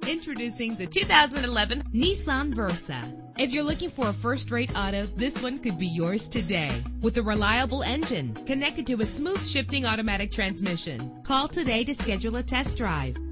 Introducing the 2011 Nissan Versa. If you're looking for a first-rate auto, this one could be yours today. With a reliable engine connected to a smooth shifting automatic transmission. Call today to schedule a test drive.